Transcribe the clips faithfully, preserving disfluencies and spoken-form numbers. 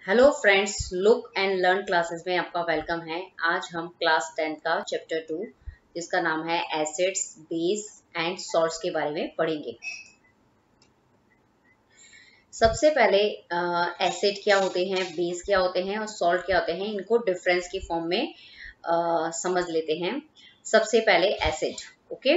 Hello friends, look and learn classes में आपका welcome है। आज हम क्लास टेंथ का चैप्टर टू जिसका नाम है एसिड्स, बेस एंड सॉल्ट्स के बारे में पढ़ेंगे। सबसे पहले एसिड क्या होते हैं, बेस क्या होते हैं और सॉल्ट क्या होते हैं, इनको डिफरेंस की फॉर्म में आ, समझ लेते हैं। सबसे पहले acid. Okay,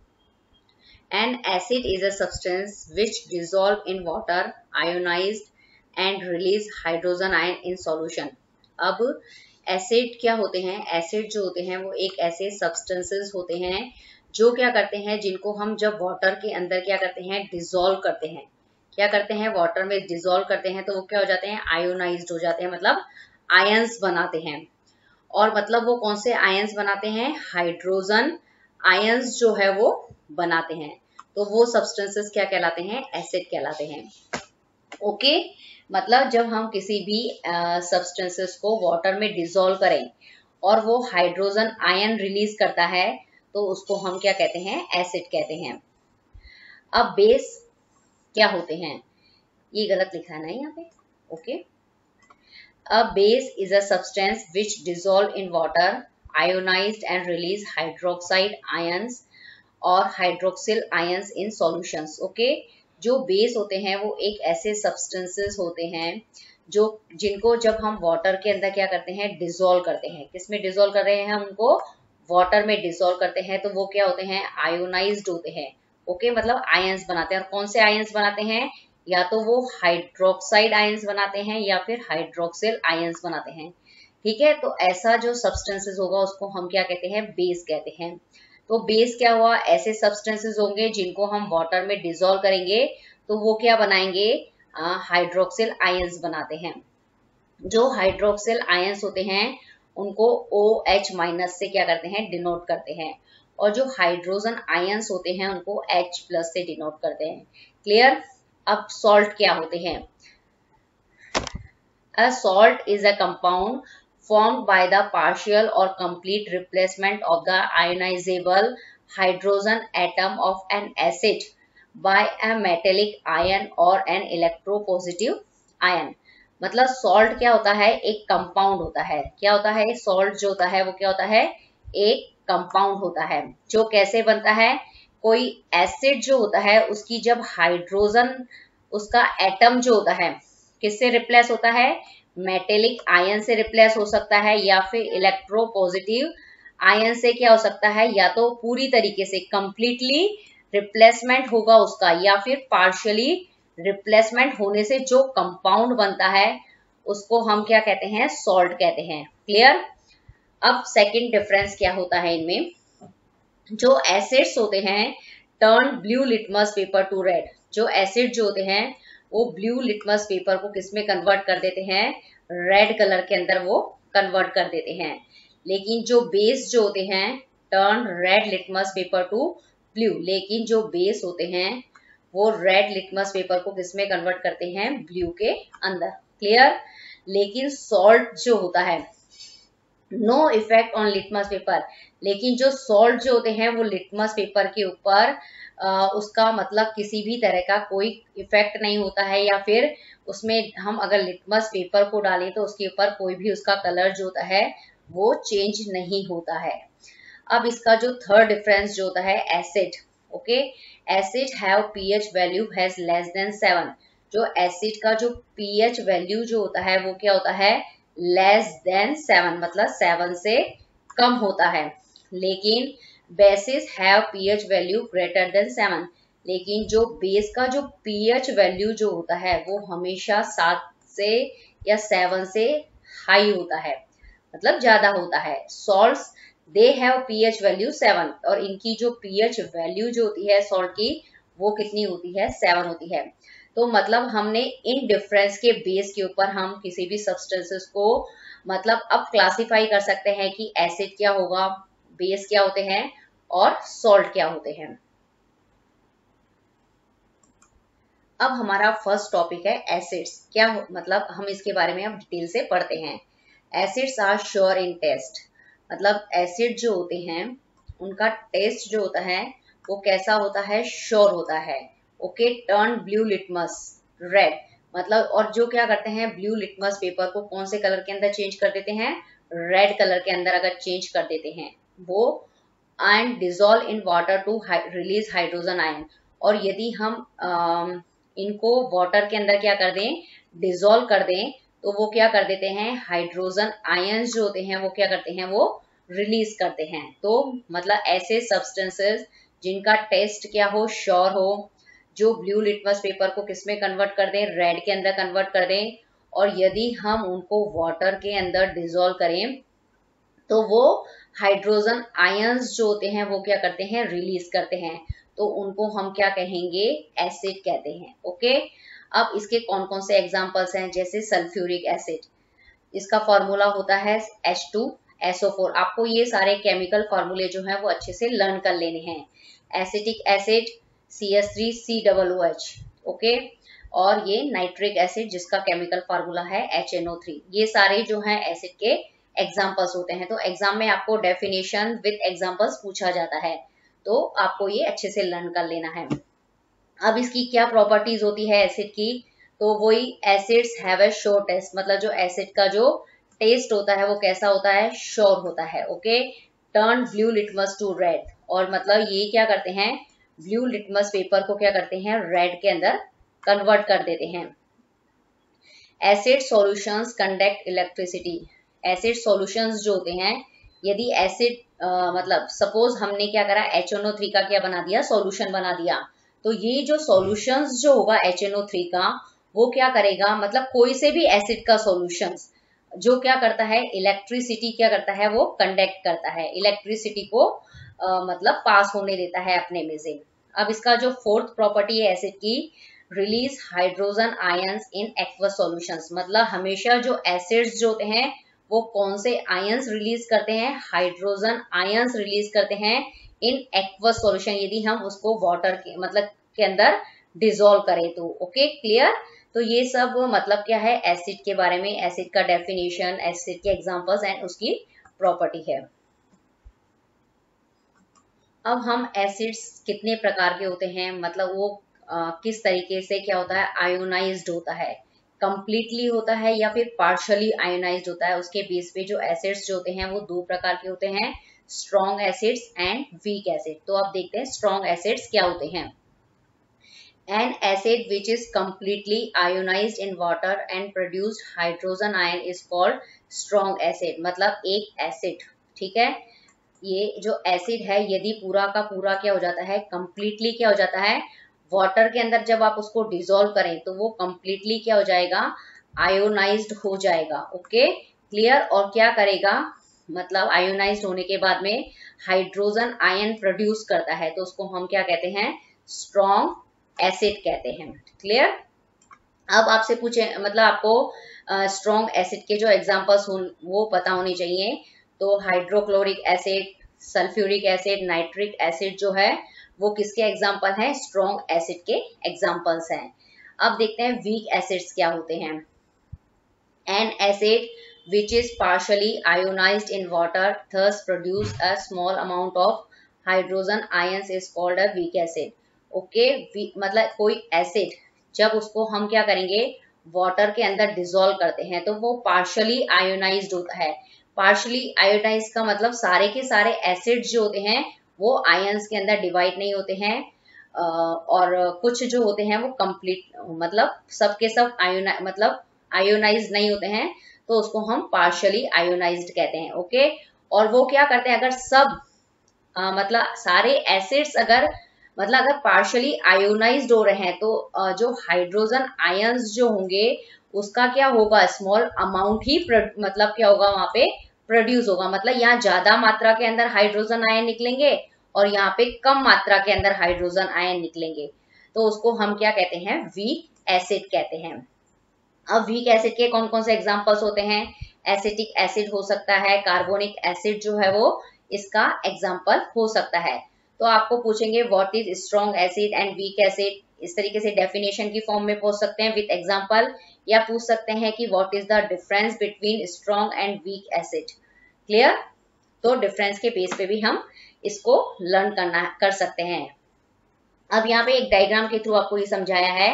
an acid is a substance which dissolve in water, ionized and release hydrogen ion in solution. अब एसिड क्या होते हैं? एसिड जो होते हैं वो एक ऐसे सब्सटेंसेस होते हैं जो क्या करते हैं, जिनको हम जब वाटर के अंदर क्या करते हैं, डिसॉल्व करते हैं। क्या करते हैं? वाटर में डिसॉल्व करते हैं तो वो क्या हो जाते हैं, आयोनाइज्ड हो जाते हैं, मतलब आयंस बनाते हैं। और मतलब वो कौन से आयंस बनाते हैं? हाइड्रोजन आयंस जो है वो बनाते हैं। तो वो सब्सटेंसेस क्या कहलाते हैं? एसिड कहलाते हैं। Okay okay? मतलब जब हम किसी भी सब्सटेंसेस को वाटर में डिसॉल्व करें और वो हाइड्रोजन आयन रिलीज करता है तो उसको हम क्या कहते हैं? एसिड कहते हैं। अब बेस क्या होते हैं? ये गलत लिखा है ना यहाँ पे। Okay, a base is a substance which dissolve in water, ionized and release hydroxide ions और hydroxyl ions in solutions. Okay, जो बेस होते हैं वो एक ऐसे सब्सटेंसेस होते हैं जो जिनको जब हम वाटर के अंदर क्या करते हैं, डिसॉल्व करते हैं। किसमें डिसॉल्व कर रहे हैं? हम उनको वाटर में डिसॉल्व करते हैं तो वो क्या होते हैं? आयोनाइज्ड होते हैं। ओके, मतलब आयंस बनाते हैं। और कौन से आयंस बनाते हैं? या तो वो हाइड्रोक्साइड आयंस बनाते हैं या फिर हाइड्रोक्सिल आयंस बनाते हैं। ठीक है, तो ऐसा जो सब्सटेंसेस होगा उसको हम क्या कहते हैं? बेस कहते हैं। तो बेस क्या हुआ? ऐसे सब्सटेंसेस होंगे जिनको हम वाटर में डिसॉल्व करेंगे तो वो क्या बनाएंगे? हाइड्रोक्सिल आयंस बनाते हैं। जो हाइड्रोक्सिल आयंस होते हैं उनको OH माइनस से क्या करते हैं? डिनोट करते हैं। और जो हाइड्रोजन आयंस होते हैं उनको H प्लस से डिनोट करते हैं। क्लियर? अब सॉल्ट क्या होते हैं? A salt is a compound formed by the partial or complete replacement of the ionizable hydrogen atom of an acid by a metallic ion or an electropositive ion। मतलब salt क्या होता है? एक compound होता है। क्या होता है? सॉल्ट जो होता है वो क्या होता है? एक कंपाउंड होता है। जो कैसे बनता है? कोई एसिड जो होता है उसकी जब हाइड्रोजन, उसका एटम जो होता है किससे रिप्लेस होता है? मेटेलिक आयन से रिप्लेस हो सकता है या फिर इलेक्ट्रोपॉजिटिव आयन से क्या हो सकता है? या तो पूरी तरीके से कंप्लीटली रिप्लेसमेंट होगा उसका, या फिर पार्शियली रिप्लेसमेंट होने से जो कंपाउंड बनता है उसको हम क्या कहते हैं? सॉल्ट कहते हैं। क्लियर? अब सेकंड डिफरेंस क्या होता है इनमें? जो एसिड्स होते हैं turn blue litmus paper to red. जो एसिड जो होते हैं वो ब्लू लिटमस पेपर को किसमें कन्वर्ट कर देते हैं? रेड कलर के अंदर वो कन्वर्ट कर देते हैं। लेकिन जो बेस जो होते हैं turn red litmus paper to blue. लेकिन जो बेस होते हैं वो रेड लिटमस पेपर को किसमें कन्वर्ट करते हैं? ब्लू के अंदर। क्लियर? लेकिन सॉल्ट जो होता है no effect on litmus paper. लेकिन जो सॉल्ट जो होते हैं वो लिटमस पेपर के ऊपर Uh, उसका मतलब किसी भी तरह का कोई इफेक्ट नहीं होता है, या फिर उसमें हम अगर लिटमस पेपर को डालें तो उसके ऊपर कोई भी उसका कलर जो होता है वो चेंज नहीं होता है। अब इसका जो थर्ड डिफरेंस जो होता है acid. Okay, acid have pH value has less than seven. जो एसिड का जो पीएच वैल्यू जो होता है वो क्या होता है? लेस देन सेवन, मतलब सेवन से कम होता है। लेकिन bases have pH value greater than seven. लेकिन जो बेस का जो पीएच वैल्यू जो होता है वो हमेशा सात से या सेवन से हाई होता है, मतलब ज्यादा होता है। Salts they have pH value seven, और इनकी जो पीएच वैल्यू जो होती है सॉल्ट की वो कितनी होती है? सेवन होती है। तो मतलब हमने इन डिफरेंस के बेस के ऊपर हम किसी भी सब्सटेंसेस को मतलब अब क्लासिफाई कर सकते हैं कि एसिड क्या होगा, बेस क्या होते हैं और सॉल्ट क्या होते हैं। अब हमारा फर्स्ट टॉपिक है एसिड्स। क्या हो, मतलब हम इसके बारे में अब डिटेल से पढ़ते हैं। Acids are sour in taste. मतलब एसिड जो होते हैं उनका टेस्ट जो होता है वो कैसा होता है? श्योर होता है। Okay, turn blue litmus red, मतलब और जो क्या करते हैं ब्लू लिटमस पेपर को कौन से कलर के अंदर चेंज कर देते हैं, रेड कलर के अंदर अगर चेंज कर देते हैं वो, and dissolve in water to release hydrogen ion, और यदि हम आ, इनको वाटर के अंदर क्या कर दें, डिजोल्व कर दें, तो वो क्या कर देते हैं, हाइड्रोजन आयंस जो होते हैं वो क्या करते हैं, वो रिलीज करते हैं। तो मतलब ऐसे सब्सटेंसेस जिनका टेस्ट क्या हो, श्योर हो, जो ब्लू लिटमस पेपर को किसमें कन्वर्ट कर दें, रेड के अंदर कन्वर्ट कर दें, और यदि हम उनको वाटर के अंदर डिजोल्व करें तो वो हाइड्रोजन आयंस जो होते हैं वो क्या करते हैं, रिलीज करते हैं, तो उनको हम क्या कहेंगे, एसिड कहते हैं। ओके, अब इसके कौन कौन से एग्जांपल्स हैं, जैसे सल्फ्यूरिक एसिड, इसका फॉर्मूला होता है H two S O four. आपको ये सारे केमिकल फॉर्मूले जो हैं वो अच्छे से लर्न कर लेने हैं। Acetic acid C S three C double O H, okay, और ये नाइट्रिक एसिड जिसका केमिकल फॉर्मूला है एच एन ओ थ्री। ये सारे जो हैं एसिड के एग्जाम्पल्स होते हैं। तो एग्जाम में आपको डेफिनेशन विद एग्जाम्पल्स पूछा जाता है, तो आपको ये अच्छे से लर्न कर लेना है। अब इसकी क्या प्रॉपर्टीज होती है एसिड की, तो वही acids have a sour taste, मतलब जो एसिड का जो टेस्ट होता है वो कैसा होता है, श्योर होता है। Okay, turn blue litmus to red, और मतलब ये क्या करते हैं, ब्लू लिटमस पेपर को क्या करते हैं, रेड के अंदर कन्वर्ट कर देते हैं। Acid solutions conduct electricity, acid solutions जो होते हैं, यदि एसिड मतलब सपोज हमने क्या करा, एच एन ओ थ्री का क्या बना दिया, सॉल्यूशन बना दिया, तो ये जो सॉल्यूशंस जो होगा एच एन ओ थ्री का, वो क्या करेगा, मतलब कोई से भी एसिड का सॉल्यूशंस जो क्या करता है, इलेक्ट्रिसिटी क्या करता है, वो कंडक्ट करता है, इलेक्ट्रिसिटी को आ, मतलब पास होने देता है अपने में से। अब इसका जो फोर्थ प्रॉपर्टी है एसिड की, release hydrogen ions in aqueous solutions, मतलब हमेशा जो एसिड्स जो होते हैं वो कौन से आयंस रिलीज करते हैं, हाइड्रोजन आयंस रिलीज करते हैं इन एक्वस सॉल्यूशन, यदि हम उसको वाटर के मतलब के अंदर डिसॉल्व करें तो। Okay, clear. तो ये सब मतलब क्या है एसिड के बारे में, एसिड का डेफिनेशन, एसिड के एग्जांपल्स एंड उसकी प्रॉपर्टी है। अब हम एसिड्स कितने प्रकार के होते हैं, मतलब वो आ, किस तरीके से क्या होता है, आयोनाइज्ड होता है, कंप्लीटली होता है या फिर पार्शियली आयोनाइज्ड होता है, उसके बेस पे जो एसिड्स जो होते हैं वो दो प्रकार के होते हैं, strong acids and weak acid. तो अब देखते हैं स्ट्रॉन्ग एसिड्स क्या होते हैं। An acid which is completely ionized in water and produced hydrogen ion is called strong acid, मतलब एक एसिड, ठीक है, ये जो एसिड है यदि पूरा का पूरा क्या हो जाता है, कंप्लीटली क्या हो जाता है, वाटर के अंदर जब आप उसको डिसॉल्व करें तो वो कंप्लीटली क्या हो जाएगा, आयोनाइज्ड हो जाएगा। Okay, clear. और क्या करेगा, मतलब आयोनाइज्ड होने के बाद में हाइड्रोजन आयन प्रोड्यूस करता है, तो उसको हम क्या कहते हैं, स्ट्रॉन्ग एसिड कहते हैं। क्लियर। अब आपसे पूछे मतलब आपको स्ट्रॉन्ग uh, एसिड के जो एग्जांपल्स हो वो पता होने चाहिए। तो hydrochloric acid, sulphuric acid, nitric acid जो है वो किसके एग्जांपल हैं, स्ट्रॉन्ग एसिड के एग्जांपल्स हैं। अब देखते हैं वीक एसिड्स क्या होते हैं। An acid which is partially ionized in water thus produce a small amount of hydrogen ions is called a weak acid। Okay, मतलब कोई एसिड जब उसको हम क्या करेंगे, वाटर के अंदर डिसॉल्व करते हैं तो वो पार्शियली आयोनाइज्ड होता है। पार्शियली आयोनाइज्ड का मतलब सारे के सारे एसिड जो होते हैं वो आयंस के अंदर डिवाइड नहीं होते हैं, और कुछ जो होते हैं वो कंप्लीट मतलब सब के सब आयोना मतलब आयोनाइज्ड नहीं होते हैं, तो उसको हम पार्शियली आयोनाइज्ड कहते हैं। ओके, और वो क्या करते हैं, अगर सब आ, मतलब सारे एसिड्स अगर मतलब अगर पार्शियली आयोनाइज्ड हो रहे हैं तो आ, जो हाइड्रोजन आयंस जो होंगे उसका क्या होगा, स्मॉल अमाउंट ही मतलब क्या होगा वहां पे प्रोड्यूस होगा, मतलब यहाँ ज्यादा मात्रा के अंदर हाइड्रोजन आयन निकलेंगे और यहाँ पे कम मात्रा के अंदर हाइड्रोजन आयन निकलेंगे, तो उसको हम क्या कहते हैं, वीक एसिड कहते हैं। अब वीक एसिड के कौन कौन से एग्जांपल्स होते हैं, एसिटिक एसिड हो सकता है, कार्बोनिक एसिड जो है वो इसका एग्जांपल हो सकता है। तो आपको पूछेंगे what is strong acid and weak acid, इस तरीके से डेफिनेशन की फॉर्म में पूछ सकते हैं विद एग्जांपल, या पूछ सकते हैं कि what is the difference between strong and weak acid. Clear. तो डिफरेंस के बेस पे भी हम इसको लर्न करना कर सकते हैं। अब यहाँ पे एक डायग्राम के थ्रू आपको ये समझाया है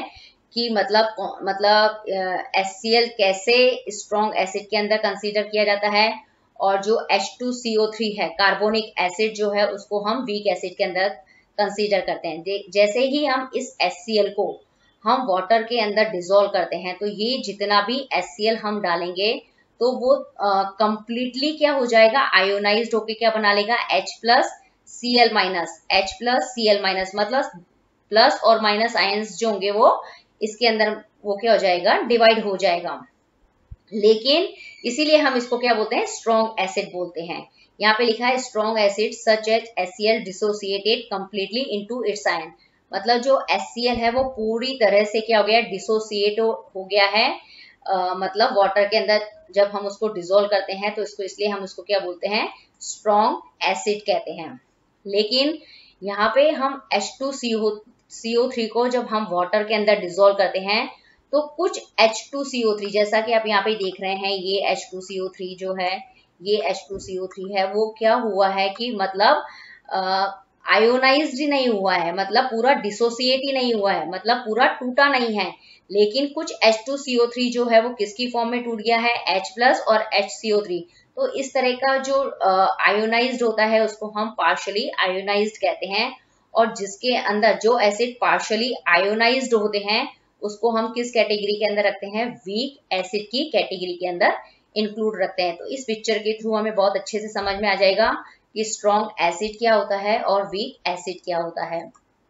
कि मतलब मतलब एच सी एल कैसे स्ट्रॉन्ग एसिड के अंदर कंसीडर किया जाता है, और जो H two C O three है कार्बोनिक एसिड जो है उसको हम वीक एसिड के अंदर कंसीडर करते हैं। जैसे ही हम इस एच सी एल को हम वाटर के अंदर डिसॉल्व करते हैं तो ये जितना भी एच सी एल हम डालेंगे तो वो कंप्लीटली uh, क्या हो जाएगा, आयोनाइज्ड होके क्या बना लेगा, H plus C L minus, H plus C L minus, मतलब प्लस और माइनस आयंस जो होंगे वो इसके अंदर वो क्या हो जाएगा, डिवाइड हो जाएगा। लेकिन इसीलिए हम इसको क्या बोलते हैं, स्ट्रॉन्ग एसिड बोलते हैं। यहाँ पे लिखा है strong acid such as H C L dissociated completely into its ion, मतलब जो एच सी एल है वो पूरी तरह से क्या हो गया, डिसोसिएट हो, हो गया है, आ, मतलब वाटर के अंदर जब हम उसको डिसॉल्व करते हैं तो इसको इसलिए हम उसको क्या बोलते हैं, स्ट्रॉन्ग एसिड कहते हैं। लेकिन यहाँ पे हम H two C O three को जब हम वाटर के अंदर डिसॉल्व करते हैं तो कुछ H two C O three, जैसा कि आप यहाँ पे देख रहे हैं, ये H two C O three जो है, ये H two C O three है, वो क्या हुआ है कि मतलब आयोनाइज्ड ही नहीं हुआ है, मतलब पूरा डिसोसिएट ही नहीं हुआ है, मतलब पूरा टूटा नहीं है। लेकिन कुछ H two C O three जो है वो किसकी फॉर्म में टूट गया है, H प्लस और एच सी ओ थ्री। तो इस तरह का जो आयोनाइज्ड होता है उसको हम पार्शियली आयोनाइज्ड कहते हैं, और जिसके अंदर जो एसिड पार्शियली आयोनाइज्ड होते हैं उसको हम किस कैटेगरी के अंदर रखते हैं, वीक एसिड की कैटेगरी के अंदर इंक्लूड रखते हैं। तो इस पिक्चर के थ्रू हमें बहुत अच्छे से समझ में आ जाएगा कि स्ट्रॉन्ग एसिड क्या होता है और वीक एसिड क्या होता है।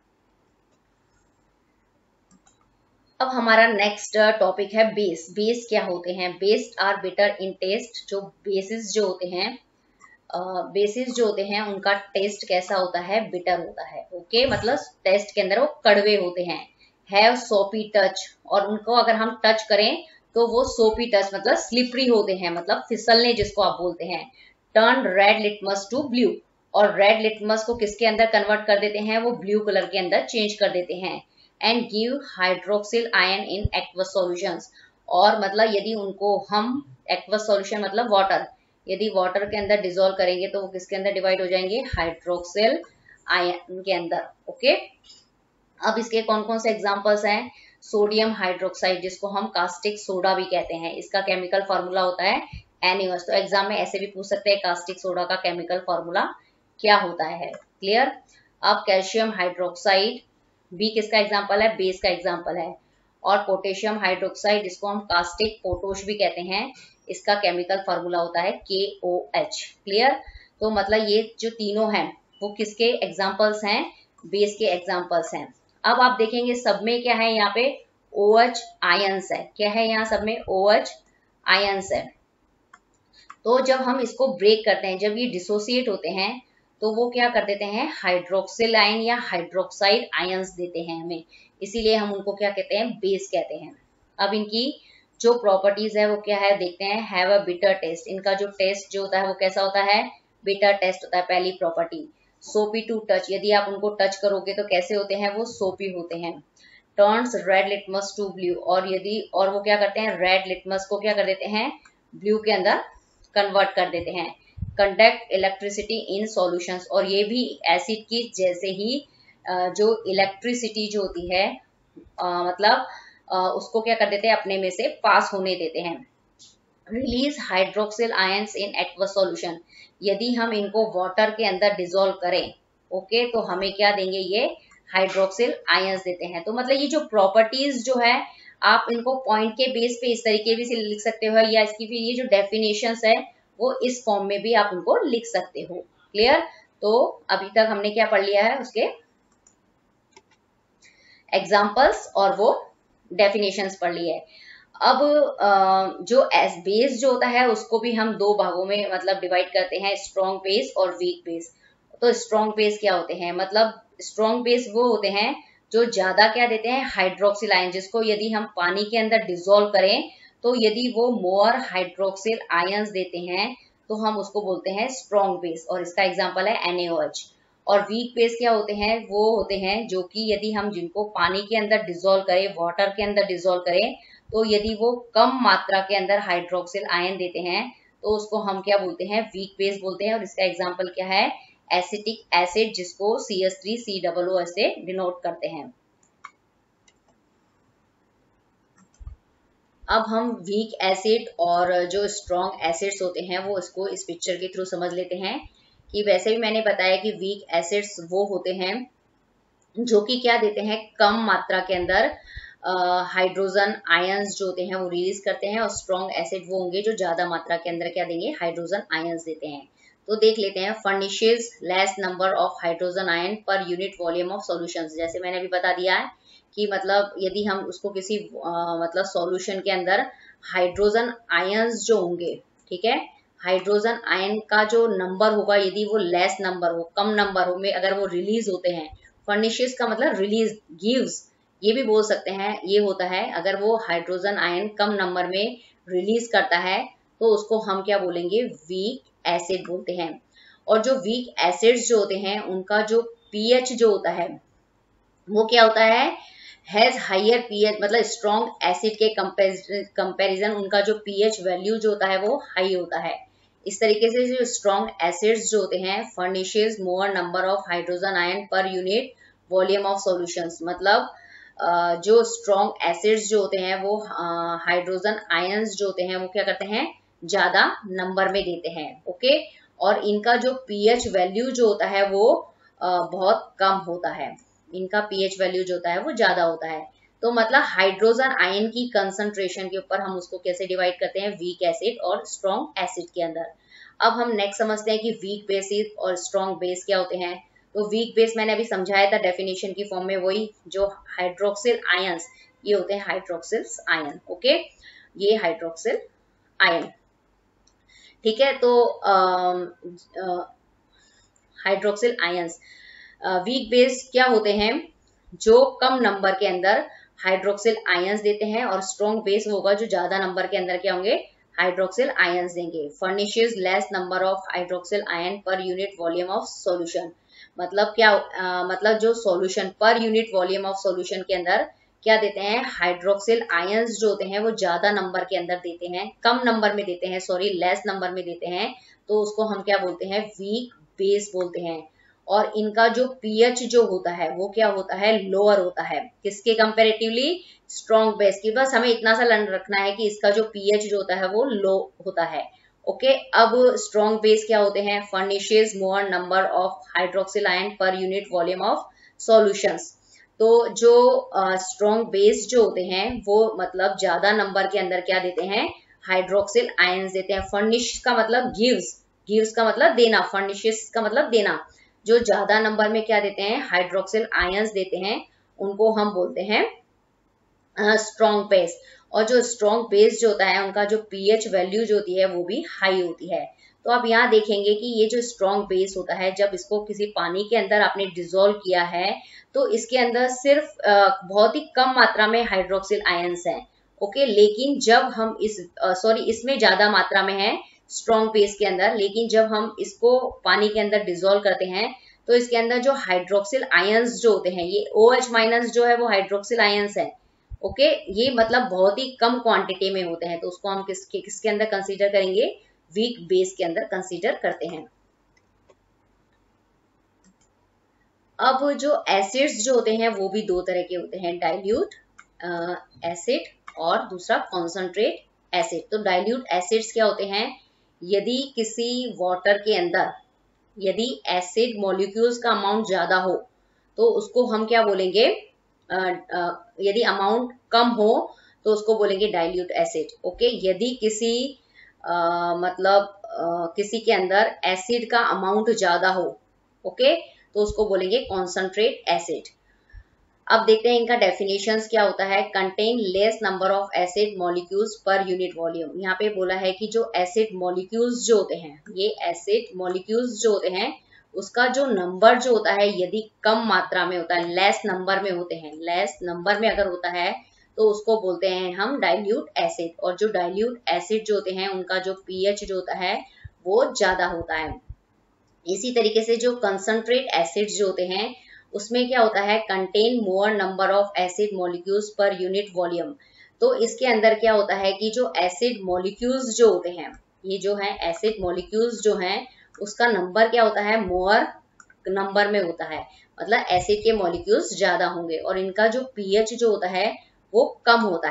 अब हमारा नेक्स्ट टॉपिक है बेस। बेस क्या होते हैं, base are bitter in taste. जो बेसिस जो होते हैं, बेसिस uh, जो होते हैं उनका टेस्ट कैसा होता है, बिटर होता है। Okay okay? मतलब टेस्ट के अंदर वो कड़वे होते हैं। हैव सोपी टच, और उनको अगर हम टच करें तो वो सोपी टच मतलब स्लिपरी होते हैं, मतलब फिसलने जिसको आप बोलते हैं। Turn red litmus to blue, और रेड लिटमस को किसके अंदर कन्वर्ट कर देते हैं, वो ब्लू कलर के अंदर चेंज कर देते हैं। And give hydroxyl ion in aqueous solutions, और मतलब यदि उनको हम एक्वस सॉल्यूशन मतलब वाटर, यदि वाटर के अंदर डिसॉल्व करेंगे तो वो किसके अंदर डिवाइड हो जाएंगे, हाइड्रोक्सिल आयन के अंदर। ओके, अब इसके कौन कौन से एग्जांपल्स हैं, सोडियम हाइड्रोक्साइड जिसको हम कास्टिक सोडा भी कहते हैं, इसका केमिकल फॉर्मूला होता है एन ए ओ एच। तो एग्जाम में ऐसे भी पूछ सकते हैं कास्टिक सोडा का केमिकल फॉर्मूला क्या होता है। क्लियर। अब कैल्शियम हाइड्रोक्साइड भी किसका एग्जाम्पल है, बेस का एग्जाम्पल है। और पोटेशियम हाइड्रोक्साइड जिसको हम कास्टिक पोटोश भी कहते हैं, इसका केमिकल फॉर्मूला होता है के ओ एच। क्लियर। तो मतलब ये जो तीनों हैं वो किसके एग्जाम्पल्स हैं, बेस के एग्जाम्पल्स हैं। अब आप देखेंगे सब में क्या है, यहाँ पे OH आयंस है। क्या है यहाँ सब में, OH आयंस है। तो जब हम इसको ब्रेक करते हैं, जब ये डिसोसिएट होते हैं तो वो क्या कर देते हैं, हाइड्रोक्सिल आयन या हाइड्रोक्साइड आयंस देते हैं हमें, इसीलिए हम उनको क्या कहते हैं, बेस कहते हैं। अब इनकी जो प्रॉपर्टीज है वो क्या है, देखते हैं। हैव अ बिटर टेस्ट, इनका जो टेस्ट जो होता है वो कैसा होता है, बिटर टेस्ट होता है। पहली प्रॉपर्टी। सोपी टू टच, यदि आप उनको टच करोगे तो कैसे होते हैं, वो सोपी होते हैं। Turns red litmus to blue, और यदि और वो क्या करते हैं, रेड लिटमस को क्या कर देते हैं, ब्लू के अंदर कन्वर्ट कर देते हैं। कंडक्ट इलेक्ट्रिसिटी इन सॉल्यूशंस, और ये भी एसिड की जैसे ही जो इलेक्ट्रिसिटी जो होती है आ, मतलब आ, उसको क्या कर देते हैं, अपने में से पास होने देते हैं। Release hydroxyl ions in aqueous solution, यदि हम इनको वाटर के अंदर डिसॉल्व करें, ओके, तो हमें क्या देंगे, ये हाइड्रोक्सिल आयंस देते हैं। तो मतलब ये जो प्रॉपर्टीज जो है आप इनको पॉइंट के बेस पे इस तरीके भी से लिख सकते हो, या इसकी फिर ये जो डेफिनेशंस है वो इस फॉर्म में भी आप उनको लिख सकते हो। क्लियर। तो अभी तक हमने क्या पढ़ लिया है, उसके एग्जाम्पल्स और वो डेफिनेशंस पढ़ ली है। अब जो एस बेस जो होता है उसको भी हम दो भागों में मतलब डिवाइड करते हैं, स्ट्रॉन्ग बेस और वीक बेस। तो स्ट्रॉन्ग बेस क्या होते हैं, मतलब स्ट्रॉन्ग बेस वो होते हैं जो ज्यादा क्या देते हैं, हाइड्रोक्सिल आयन, जिसको यदि हम पानी के अंदर डिसॉल्व करें तो यदि वो मोर हाइड्रोक्सिल आयंस देते हैं तो हम उसको बोलते हैं स्ट्रॉन्ग बेस, और इसका एग्जांपल है एन ए ओ एच। और वीक बेस क्या होते हैं, वो होते हैं जो कि यदि हम जिनको पानी के अंदर डिसॉल्व करें, वाटर के अंदर डिसॉल्व करें, तो यदि वो कम मात्रा के अंदर हाइड्रोक्सिल आयन देते हैं तो उसको हम क्या बोलते हैं, वीक बेस बोलते हैं। और इसका एग्जांपल क्या है, एसिटिक एसिड जिसको सी एच थ्री सी ओ ओ से डिनोट करते हैं। अब हम वीक एसिड और जो स्ट्रॉन्ग एसिड्स होते हैं वो इसको इस पिक्चर के थ्रू समझ लेते हैं। कि वैसे भी मैंने बताया कि वीक एसिड्स वो होते हैं जो कि क्या देते हैं, कम मात्रा के अंदर हाइड्रोजन आयंस जो होते हैं वो रिलीज करते हैं, और स्ट्रॉन्ग एसिड वो होंगे जो ज्यादा मात्रा के अंदर क्या देंगे, हाइड्रोजन आयंस देते हैं। तो देख लेते हैं, furnishes less number of hydrogen ion per unit volume of solutions. जैसे मैंने अभी बता दिया है कि मतलब यदि हम उसको किसी आ, मतलब सॉल्यूशन के अंदर हाइड्रोजन आयंस जो होंगे, ठीक है, हाइड्रोजन आयन का जो नंबर होगा यदि वो लेस नंबर हो, कम नंबर हो में अगर वो रिलीज होते हैं, फर्निशेज का मतलब रिलीज, गिव्स ये भी बोल सकते हैं, ये होता है अगर वो हाइड्रोजन आयन कम नंबर में रिलीज करता है तो उसको हम क्या बोलेंगे, वीक एसिड बोलते हैं। और जो वीक एसिड्स जो होते हैं उनका जो पीएच जो होता है वो क्या होता है, हैज हायर पीएच, मतलब स्ट्रॉन्ग एसिड के कंपैरिजन उनका जो पीएच वैल्यू जो होता है वो हाई होता है। इस तरीके से जो स्ट्रॉन्ग एसिड्स जो होते हैं furnishes more number of hydrogen ion per unit volume of solutions, मतलब जो स्ट्रॉन्ग एसिड्स जो होते हैं वो हाइड्रोजन आयंस जो होते हैं वो क्या करते हैं, ज्यादा नंबर में देते हैं। ओके, और इनका जो पीएच वैल्यू जो होता है वो बहुत कम होता है, इनका पीएच वैल्यू जो होता है वो ज्यादा होता है। तो मतलब हाइड्रोजन आयन की कंसंट्रेशन के ऊपर हम उसको कैसे डिवाइड करते हैं, वीक एसिड और स्ट्रॉन्ग एसिड के अंदर। अब हम नेक्स्ट समझते हैं कि वीक बेसिस और स्ट्रॉन्ग बेस क्या होते हैं। तो वीक बेस मैंने अभी समझाया था डेफिनेशन की फॉर्म में, वही जो हाइड्रोक्सिल आयंस, ये होते हैं हाइड्रोक्सिल आयन। ओके, ये हाइड्रोक्सिल आयन, ठीक है। तो हाइड्रोक्सिल आयंस वीक बेस क्या होते हैं, जो कम नंबर के अंदर हाइड्रोक्सिल आयंस देते हैं, और स्ट्रॉन्ग बेस होगा जो ज्यादा नंबर के अंदर क्या होंगे, हाइड्रोक्सिल आयंस देंगे। Furnishes less number of hydroxyl ion per unit volume of solution, मतलब क्या आ, मतलब जो सॉल्यूशन पर यूनिट वॉल्यूम ऑफ सॉल्यूशन के अंदर क्या देते हैं, हाइड्रोक्सिल आयंस जो होते हैं वो ज्यादा नंबर के अंदर देते हैं, कम नंबर में देते हैं, सॉरी लेस नंबर में देते हैं, तो उसको हम क्या बोलते हैं, वीक बेस बोलते हैं। और इनका जो पीएच जो होता है वो क्या होता है, लोअर होता है, किसके कंपैरेटिवली, स्ट्रॉन्ग बेस की। बस हमें इतना सा लर्न रखना है कि इसका जो पीएच जो होता है वो लो होता है। ओके, अब स्ट्रॉन्ग बेस क्या होते हैं, furnishes more number of hydroxyl ion per unit volume of solutions. तो जो स्ट्रॉन्ग uh, बेस जो होते हैं वो मतलब ज्यादा नंबर के अंदर क्या देते हैं, हाइड्रोक्सिल आयंस देते हैं। फर्निश का मतलब गिव्स, गिव्स का मतलब देना, फर्निशेस का मतलब देना। जो ज्यादा नंबर में क्या देते हैं, हाइड्रोक्सिल आयंस देते हैं, उनको हम बोलते हैं स्ट्रॉन्ग बेस। और जो स्ट्रॉन्ग बेस जो होता है उनका जो पीएच वैल्यू जो होती है वो भी हाई होती है। तो आप यहाँ देखेंगे कि ये जो स्ट्रॉन्ग बेस होता है, जब इसको किसी पानी के अंदर आपने डिसॉल्व किया है तो इसके अंदर सिर्फ बहुत ही कम मात्रा में हाइड्रोक्सिल आयंस हैं। ओके, लेकिन जब हम इस सॉरी इसमें ज्यादा मात्रा में है स्ट्रॉन्ग बेस के अंदर, लेकिन जब हम इसको पानी के अंदर डिसॉल्व करते हैं तो इसके अंदर जो हाइड्रोक्सिल आयंस जो होते हैं, ये OH माइनस जो है वो हाइड्रोक्सिल आयंस है। ओके, ये मतलब बहुत ही कम क्वांटिटी में होते हैं, तो उसको हम किसके किसके अंदर कंसीडर करेंगे, वीक बेस के अंदर कंसीडर करते हैं। अब जो एसिड्स जो होते हैं वो भी दो तरह के होते हैं, डाइल्यूट एसिड और दूसरा कॉन्संट्रेट एसिड। तो डाइल्यूट एसिड्स क्या होते हैं, यदि किसी वाटर के अंदर यदि एसिड मॉलिक्यूल्स का अमाउंट ज्यादा हो तो उसको हम क्या बोलेंगे, आ, आ, यदि अमाउंट कम हो तो उसको बोलेंगे डाइल्यूट एसिड। ओके, यदि किसी आ, मतलब आ, किसी के अंदर एसिड का अमाउंट ज्यादा हो, ओके, तो उसको बोलेंगे कॉन्संट्रेट एसिड। अब देखते हैं इनका डेफिनेशंस क्या होता है। Contain less number of acid molecules per unit volume. यहाँ पे बोला है कि जो एसिड मॉलिक्यूल्स जो होते हैं, ये एसिड मॉलिक्यूल्स जो होते हैं उसका जो नंबर जो होता है यदि कम मात्रा में होता है, लेस नंबर में होते हैं, लेस नंबर में अगर होता है तो उसको बोलते हैं हम डाइल्यूट एसिड। और जो डाइल्यूट एसिड जो होते हैं उनका जो पीएच जो होता है वो ज्यादा होता है। इसी तरीके से जो कंसंट्रेट एसिड जो होते हैं उसमें क्या होता है, contain more number of acid molecules per unit volume. तो इसके अंदर क्या होता है कि जो एसिड मॉलिक्यूल्स जो होते हैं, ये जो है एसिड मॉलिक्यूल्स जो हैं उसका नंबर क्या होता है, मोर नंबर में होता है, मतलब एसिड के मॉलिक्यूल्स ज्यादा होंगे, और इनका जो पीएच जो होता है वो कम होता है।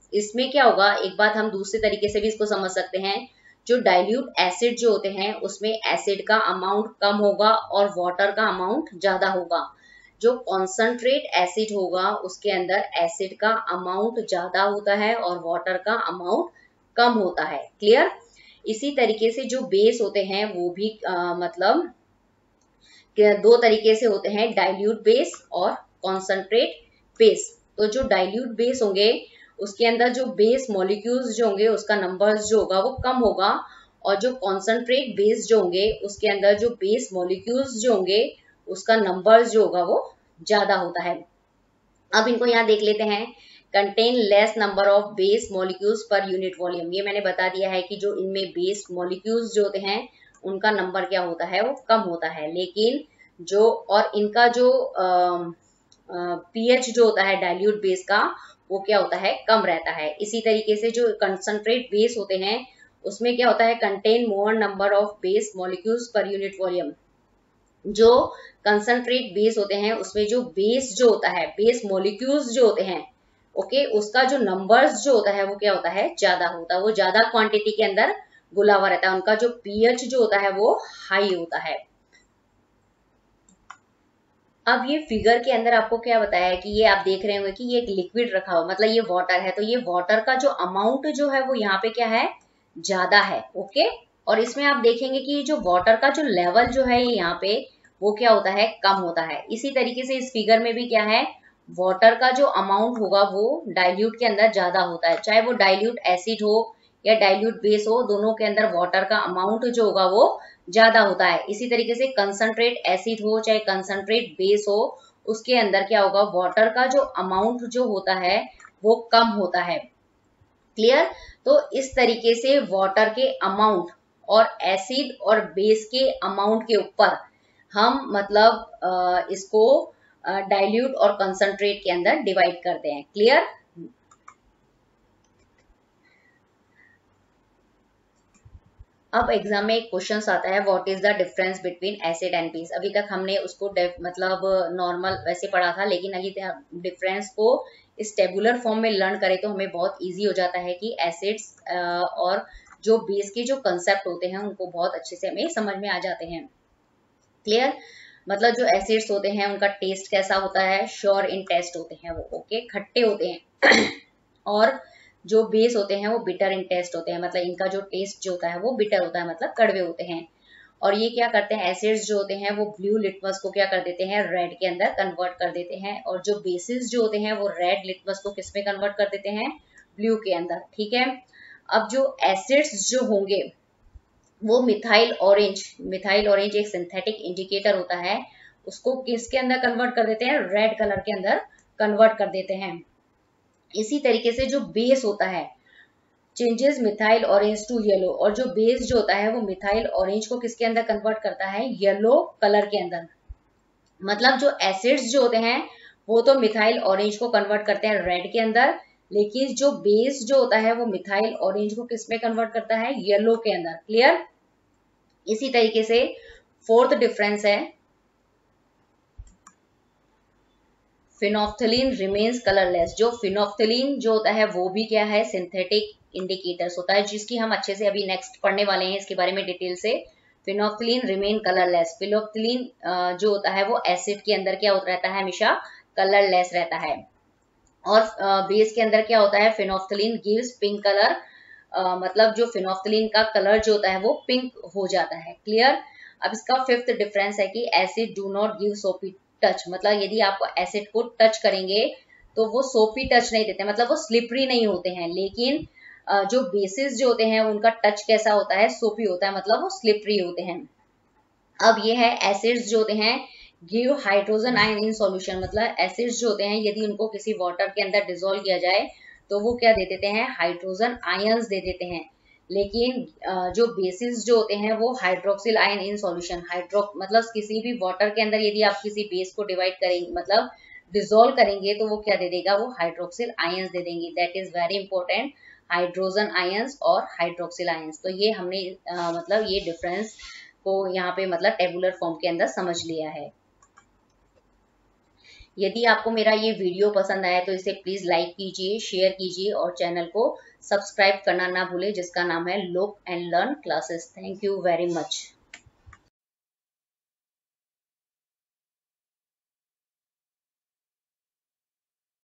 इसमें क्या होगा, एक बात हम दूसरे तरीके से भी इसको समझ सकते हैं, जो डाइल्यूट एसिड जो होते हैं उसमें एसिड का अमाउंट कम होगा और वाटर का अमाउंट ज्यादा होगा। जो कॉन्संट्रेट एसिड होगा उसके अंदर एसिड का अमाउंट ज्यादा होता है और वाटर का अमाउंट कम होता है। क्लियर। इसी तरीके से जो बेस होते हैं वो भी आ, मतलब दो तरीके से होते हैं, डाइल्यूट बेस और कॉन्संट्रेट बेस। तो जो डाइल्यूट बेस होंगे उसके अंदर जो बेस मॉलिक्यूल्स जो होंगे उसका नंबर्स जो होगा वो कम होगा, और जो कॉन्संट्रेट बेस जो होंगे उसके अंदर जो बेस मॉलिक्यूल्स जो होंगे उसका नंबर्स जो होगा वो ज्यादा होता है। अब इनको यहाँ देख लेते हैं। Contain less number of base molecules per unit volume. ये मैंने बता दिया है कि जो इनमें बेस मॉलिक्यूल्स जो होते हैं उनका नंबर क्या होता है, वो कम होता है। लेकिन जो और इनका जो पीएच जो होता है डाइल्यूट बेस का वो क्या होता है, कम रहता है। इसी तरीके से जो कंसंट्रेट बेस होते हैं उसमें क्या होता है, contain more number of base molecules per unit volume. जो कंसंट्रेट बेस होते हैं उसमें जो बेस जो होता है, बेस मॉलिक्यूल्स जो होते हैं, ओके, उसका जो नंबर्स जो होता है वो क्या होता है, ज्यादा होता है। वो ज्यादा क्वांटिटी के अंदर घुला हुआ रहता है। उनका जो पीएच जो होता है वो हाई होता है। अब ये फिगर के अंदर आपको क्या बताया है कि ये आप देख रहे होंगे कि ये एक लिक्विड रखा हुआ, मतलब ये वाटर है, तो ये वाटर का जो अमाउंट जो है वो यहाँ पे क्या है, ज्यादा है। ओके। और इसमें आप देखेंगे कि जो वाटर का जो लेवल जो है यहाँ पे वो क्या होता है, कम होता है। इसी तरीके से इस फिगर में भी क्या है, वाटर का जो अमाउंट होगा वो डाइल्यूट के अंदर ज्यादा होता है। चाहे वो डाइल्यूट एसिड हो या डाइल्यूट बेस हो, दोनों के अंदर वाटर का अमाउंट जो होगा वो ज्यादा होता है। इसी तरीके से कंसंट्रेट एसिड हो चाहे कंसंट्रेट बेस हो, उसके अंदर क्या होगा, वाटर का जो अमाउंट जो होता है वो कम होता है। क्लियर। तो इस तरीके से वाटर के अमाउंट और एसिड और बेस के अमाउंट के ऊपर हम मतलब इसको डाइल्यूट और कंसंट्रेट के अंदर डिवाइड करते हैं। क्लियर। अब एग्जाम में एक क्वेश्चन आता है, what is the difference between acid and base. अभी तक हमने उसको मतलब नॉर्मल वैसे पढ़ा था, लेकिन अभी डिफरेंस को इस टेबुलर फॉर्म में लर्न करें तो हमें बहुत इजी हो जाता है कि एसिड्स और जो बेस के जो कंसेप्ट होते हैं उनको बहुत अच्छे से हमें समझ में आ जाते हैं। क्लियर। मतलब जो एसिड्स होते हैं उनका टेस्ट कैसा होता है, श्योर इन टेस्ट होते हैं वो, ओके, खट्टे होते हैं और जो बेस होते हैं वो बिटर इन टेस्ट होते हैं, मतलब इनका जो टेस्ट जो होता है वो बिटर होता है, मतलब कड़वे होते हैं। और ये क्या करते हैं, एसिड्स जो होते हैं वो ब्लू लिटमस को क्या कर देते हैं, रेड के अंदर कन्वर्ट कर देते हैं, और जो बेसिस जो होते हैं वो रेड लिटमस को किस में कन्वर्ट कर देते हैं, ब्लू के अंदर। ठीक है। अब जो एसिड्स जो होंगे वो मिथाइल ऑरेंज, मिथाइल ऑरेंज एक सिंथेटिक इंडिकेटर होता है, उसको किसके अंदर कन्वर्ट कर देते हैं, रेड कलर के अंदर कन्वर्ट कर देते हैं। इसी तरीके से जो बेस होता है, changes methyl orange to yellow, और जो बेस जो होता है वो मिथाइल ऑरेंज को किसके अंदर कन्वर्ट करता है, येलो कलर के अंदर। मतलब जो एसिड्स जो होते हैं वो तो मिथाइल ऑरेंज को कन्वर्ट करते हैं रेड के अंदर, लेकिन जो बेस जो होता है वो मिथाइल ऑरेंज को किस में कन्वर्ट करता है, येलो के अंदर। क्लियर। इसी तरीके से फोर्थ डिफरेंस है, फिनोफ्थलीन रिमेन्स कलरलेस। जो फिनोफ्थलीन जो होता है वो भी क्या है, सिंथेटिक इंडिकेटर्स होता है, जिसकी हम अच्छे से अभी नेक्स्ट पढ़ने वाले हैं इसके बारे में डिटेल से। Phenolphthalein remain colourless. फिनोफ्थलीन जो होता है वो एसिड के अंदर क्या होता रहता है, हमेशा कलरलेस रहता है। और बेस के अंदर क्या होता है, फिनोफ्थलीन गिव्स पिंक कलर, मतलब जो फिनोफ्थलीन का कलर जो होता है वो पिंक हो जाता है। क्लियर। अब इसका फिफ्थ डिफरेंस है कि acid do not give soapy touch, मतलब यदि आप एसिड को टच करेंगे तो वो सोपी टच नहीं देते, मतलब वो स्लिपरी नहीं होते हैं। लेकिन जो बेसिस जो होते हैं उनका टच कैसा होता है, सोपी होता है, मतलब वो स्लिपरी होते हैं। अब ये है एसिड्स जो होते हैं give hydrogen ion in solution, मतलब एसिड्स जो होते हैं यदि उनको किसी वाटर के अंदर डिसॉल्व किया जाए तो वो क्या दे देते हैं, हाइड्रोजन आयंस दे देते हैं। लेकिन जो बेसिस जो होते हैं वो hydroxyl ion in solution, hydro मतलब किसी भी वाटर के अंदर यदि आप किसी बेस को डिवाइड करेंगे, मतलब डिसॉल्व करेंगे, तो वो क्या दे देगा, वो हाइड्रोक्सिल आयंस दे देंगे। That is very important, hydrogen ions और हाइड्रोक्सिल आयंस। तो ये हमने आ, मतलब ये डिफरेंस को यहाँ पे मतलब टेबुलर फॉर्म के अंदर समझ लिया है। यदि आपको मेरा ये वीडियो पसंद आया तो इसे प्लीज लाइक कीजिए, शेयर कीजिए और चैनल को सब्सक्राइब करना ना भूलें जिसका नाम है look and learn classes. Thank you very much.